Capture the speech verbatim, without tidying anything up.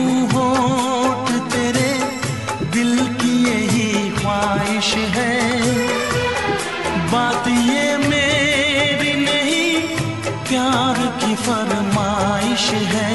लूं होठ तेरे, दिल की यही ख्वाहिश है। बात ये मेरी नहीं, प्यार की फरमाइश है।